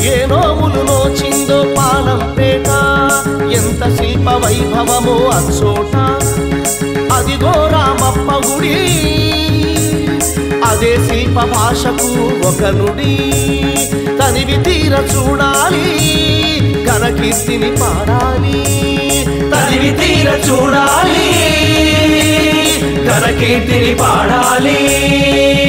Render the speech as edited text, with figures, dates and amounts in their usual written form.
ఏ నోములు నోచిందో పాలంపేట ఎంత శిల్ప వైభవమో అచ్చోట అదిగో రామప్ప గుడి అదే శిల్ప భాషకు ఒక నుడి తనివి తీర చూడాలి ఘనకీర్తిని పాడాలి తనివి తీర చూడాలి ఘనకీర్తిని పాడాలి